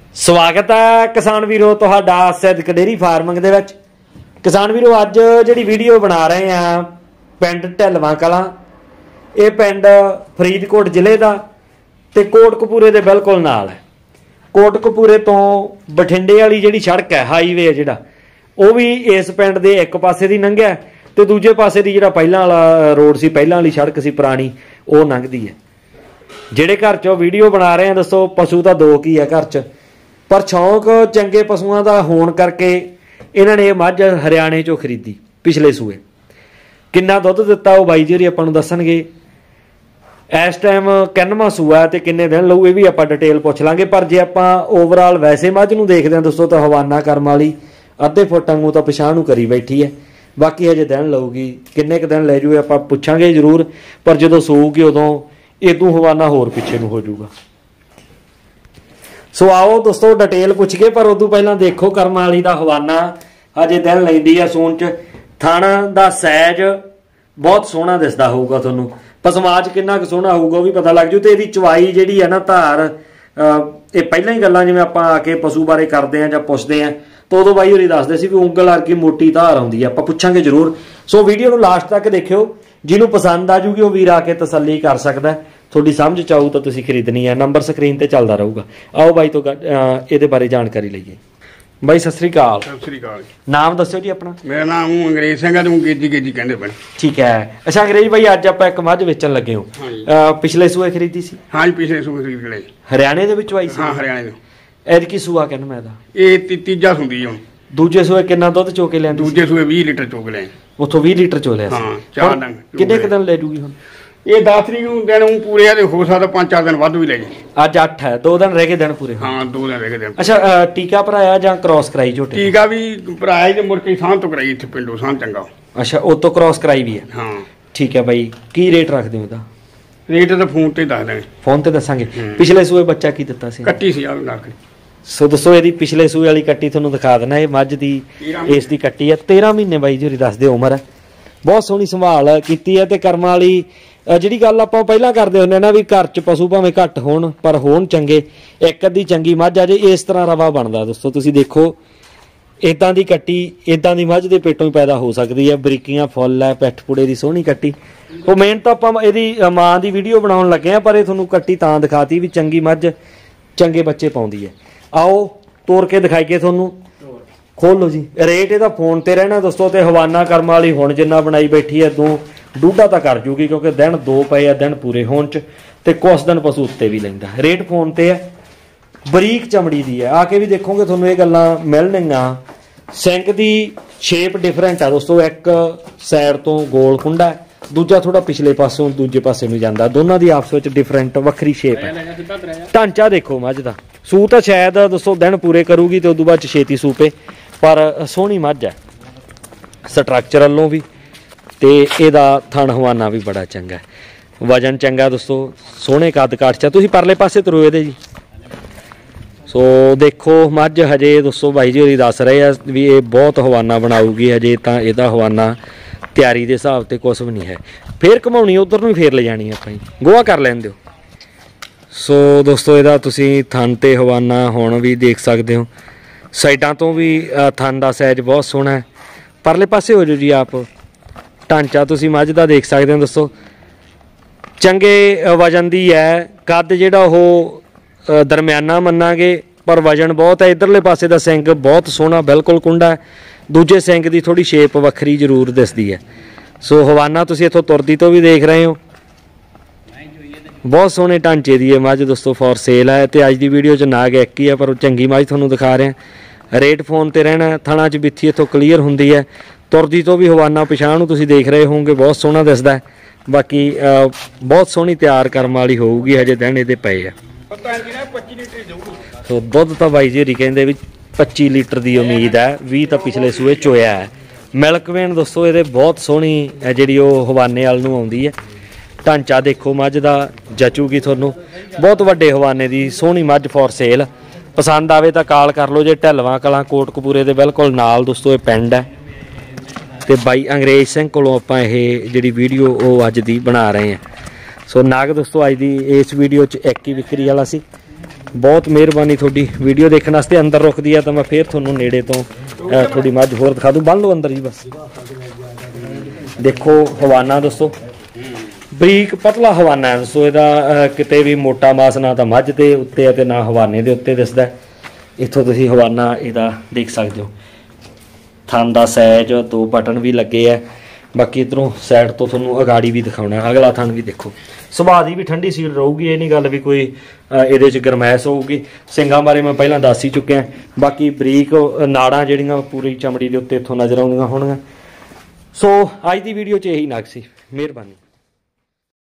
स्वागत है किसान वीरों तुहाडा सिद्दक डेयरी फार्मिंग दे विच। किसान वीरों अज जिहड़ी वीडियो बना रहे हैं पिंड ढिलवां कलां, ये पिंड फरीदकोट जिले का ते कोटकपूरे दे बिल्कुल नाल है। कोटकपूरे तो बठिंडे वाली जिहड़ी सड़क है हाईवे है जिहड़ा वो भी इस पिंड दे एक पासे दी लंघिआ ते दूजे पासे दी जिहड़ा पहिलां वाला रोड सी पहिलां वाली सड़क सी पुरानी वो लंघदी है। जिहड़े घर चों वीडियो बना रहे हैं दसो पशु तां दो की है घर च, पर शौक चंगे पशुओं का होने करके इन्होंने ये मझ हरियाणे चों खरीदी पिछले सूए। किन्ना दुध दिता वो बाई जी होरी आपां नूं दस्सणगे। इस टाइम किन्नवां सूआ ते किन्ने दिन लऊ ये भी आपां डिटेल पुछ लांगे। पर जे आपां ओवरऑल वैसे मझ नूं देखदे हां दोस्तों तां हवाना करम वाली अद्धे फुट वांगू तां पिछां नूं करी बैठी है। बाकी हजे दिन लऊगी, किन्ने क दिन लै जूए आपां पुछांगे जरूर, पर जदों सूगी उदों इदों हवाना होर पिछे नूं हो जाऊगा। सो आओ दोस्तों डिटेल पुछ के, पर उदों पहलां देखो करम वाली दा हवाना हजे दिन लैंदी है सून च। थण दा सैज बहुत सोहना दिसदा होऊगा तुहानूं, पसमाज किन्ना क सोहना होऊगा वो भी पता लग जू। ते इहदी चवाई जिहड़ी है ना धार ये पहलां ही गल्लां जिवें आपां आके पशु बारे करदे हैं जां पुछदे हैं तो उदों बाई होरी दसदे सी भी ਉਂਗਲ वर्गी मोटी धार आउंदी है। आपां पुछांगे जरूर। सो वीडियो नूं लास्ट तक देखियो, जिन्हों पसंद आ जूगी वो वीर आके तसल्ली कर सकदा है। थोड़ी समझ च आऊ तो तुसीं खरीदनी है। नंबर स्क्रीन ते चलदा रहूगा। आओ बाई तो इहदे बारे जानकारी लईए। बाई सत श्री अकाल। सत श्री अकाल। नाम दस्सिओ जी अपना। मेरा नाम अंग्रेज सिंह है, गेजी गेजी कहंदे पिंड। ठीक है। अच्छा अंग्रेज भाई अज आपां एक मझ वेचण लगे हो, पिछले सूए खरीदी सी? हाँ जी पिछले सूए खरीद के लिए। हरियाणे दे विचों आई सी? हाँ हरियाणे दे। एदकी सूआ किन्नवां दा? ये तीजा सुंदी हुण। दूजे सूए किन्ना दुध चो के लिआंदी? दूजे सूए 20 लीटर चो के लिए। उथों 20 लीटर चो लिया सी। हाँ 4 डंग। किन्ने क दिन ले जूगी हुण? ये 10 तरीक नूं दिन पूरे आ ते हो सकदा 5-4 दिन वध भी ले जाए। अज 8 है, 2 दिन रह गए दिन पूरे। हाँ 2 दिन रह गए दिन। अच्छा टीका भराया जां क्रॉस कराई झोटे? टीका भी भराया ते मुड़ के सां तो कराई इत्थे पिंडों सां चंगा। अच्छा उतो क्रॉस कराई भी है? हाँ ठीक है भाई। की रेट रखदे हो इहदा? रेट तो फोन ते दस देंगे। फोन ते दसांगे। पिछले सूए बच्चा की दित्ता सी? कट्टी सी आ नाल। सो दोस्तों यदि पिछले सूए वाली कट्टी तुहानूं दिखा देना। ये मझ दी इस दी कट्टी है 13 महीने बाई जी होरी दसदे उमर है। बहुत सोहनी संभाल कीती है। ते करम वाली जिहड़ी गल आपां पहिलां करदे हुंदे ना भी घर च पशु भावें घट होण पर होण चंगे, एक अद्धी चंगी मझ आ जे इस तरह रवा बनदा। दोस्तों तुसीं देखो इदां दी कट्टी इदां दी मझ दे पेटों ही पैदा हो सकदी है। बरीकियां फुੱਲ है, पिठ पुड़े दी सोहनी कट्टी। वो मेन तो आपां इहदी मां दी वीडियो बनाउण लगे आ, पर ये तुहानूं कट्टी तां दिखाती भी चंगी मझ चंगे बच्चे पाउंदी है। आओ तोड़ के दिखाइए तुहानूं। खोल लो जी। रेट इहदा फोन ते रहना दोस्तों। ते हवाना करम वाली हुण जिन्ना बनाई बैठी है दो डूढ़ा तो कर जूगी, क्योंकि दिन 2 पे है दिन पूरे होने च ते कुछ दिन पशु उत्ते भी लैंदा। रेट फोन ते है। बरीक चमड़ी दी है, आके भी देखोगे तुहानूं ये गल्लां मिलणगीਆਂ। सिंग दी शेप डिफरेंट है दोस्तों, एक साइड तो गोल कुंडा है, दूजा थोड़ा पिछले पासों दूजे पासे नूं जांदा। दोनों दी आपस विच डिफरेंट वक्री शेप है। ढांचा देखो मझ दा। सू तो शायद दोस्तों दिन पूरे करूगी तो उदों बाद छेती सूपे, पर सोहनी मझ है स्ट्रक्चर वालों भी ते इहदा थण हवाना भी बड़ा चंगा है। वजन चंगा दोस्तों, सोहने कद काठ च। तुसीं परले पासे तुरो इहदे जी। सो देखो मझ हजे दोस्तों बाई जी होरी दस रहे हैं भी ये बहुत हवाना बनाऊगी। हजे तो इहदा हवाना तैयारी के हिसाब से कुछ भी नहीं है। फिर घुमाउणी उधर नूं फिर ले जानी आपां जी, गोहा कर लैण दिओ। सो दोस्तों इहदा तुसीं थण ते हवाना हुण भी देख सकते हो। साइडां तो भी थण दा सैज बहुत सोहना है। परले पासे हो जाओ जी आप। ढांचा तुसीं मझ दा देख सकते हो दोस्तों, चंगे वजन दी है। कद जिहड़ा ओह दरम्याना मन्नांगे, पर वजन बहुत है। इधरले पासे दा सिंग बहुत सोहना बिल्कुल कुंडा है। दूजे सिंग दी थोड़ी शेप वक्री जरूर दिसदी है। सो हवाना तुसीं इत्थों तुरदी तो भी देख रहे हो, बहुत सोहने ढांचे दी है मझ दोस्तों। फॉर सेल है। तो अज की वीडियो च नाग एक ही है, पर चंगी मझ तुहानूं दिखा रहे हैं। रेट फोन ते रहना। थणा च बिथी इत्थों क्लीयर हुंदी है। तुरदी तो भी हवाना पिछां नूं तुसीं देख रहे होंगे, बहुत सोहना दिसदा है। बाकी बहुत सोहनी तैयार करम वाली होऊगी। हजे दिन इहदे पए है। सो दुध तो बाई जी होरी कहंदे भी 25 लीटर की उम्मीद है। 20 तो पिछले सूए चोया है। मिल्क वेन दोस्तों ये बहुत सोहनी जिहड़ी ओह हवाने वाल नूं आउंदी है। ढांचा देखो मझ दा जचूगी तुहानूं। बहुत वड्डे हवाने की सोहनी मझ फॉर सेल। पसंद आवे तो कॉल कर लो जे। ढिलवां कलां कोटकपूरे दे बिल्कुल नाल दोस्तों ये पिंड है। तो बाई अंग्रेज सिंह कोलों आपां ये जिहड़ी वीडियो वो अज दी बना रहे हैं। सो नाग दोस्तों अज दी इस वीडियो च एक ही विक्री वाला सी। बहुत मेहरबानी थोड़ी वीडियो देखने वास्ते। अंदर रुकदी है तो मैं फिर थोनों नेड़े तो थोड़ी मझ होर दिखा दूँ। बन लो अंदर जी बस। देखो हवाना दोस्तों, बरीक पतला हवाना है दोस्तों। ਇਹਦਾ ਕਿਤੇ ਵੀ ਮੋਟਾ ਮਾਸ ਨਾ ਤਾਂ ਮੱਝ ਦੇ ਉੱਤੇ ਹੈ ਤੇ ਨਾ ਹਵਾਨੇ ਦੇ ਉੱਤੇ ਦਿਸਦਾ। ਇੱਥੋਂ ਤੁਸੀਂ ਹਵਾਨਾ ਇਹਦਾ ਦੇਖ ਸਕਦੇ ਹੋ। ਥਣ ਦਾ ਸਾਈਜ਼ 2 ਬਟਨ ਵੀ ਲੱਗੇ ਆ। ਬਾਕੀ ਇਧਰੋਂ ਸਾਈਡ ਤੋਂ ਤੁਹਾਨੂੰ ਅਗਾੜੀ ਵੀ ਦਿਖਾਉਣਾ। ਅਗਲਾ ਥਣ ਵੀ ਦੇਖੋ। ਸੁਭਾਅ ਦੀ ਵੀ ਠੰਡੀ ਸੀਲ ਰਹੂਗੀ, ਇਹ ਨਹੀਂ ਗੱਲ ਵੀ ਕੋਈ ਇਹਦੇ 'ਚ ਗਰਮੈਸ਼ ਹੋਊਗੀ। ਸਿੰਗਾਂ ਬਾਰੇ ਮੈਂ ਪਹਿਲਾਂ ਦੱਸ ਹੀ ਚੁੱਕਿਆ। ਬਾਕੀ ਬਰੀਕ ਨਾੜਾਂ ਜਿਹੜੀਆਂ ਪੂਰੀ ਚਮੜੀ ਦੇ ਉੱਤੇ ਇੱਥੋਂ ਨਜ਼ਰ ਆਉਂਦੀਆਂ ਹੋਣਗੀਆਂ। ਸੋ ਅੱਜ ਦੀ ਵੀਡੀਓ 'ਚ ਇਹੀ ਨਗ ਸੀ। ਮਿਹਰਬਾਨੀ।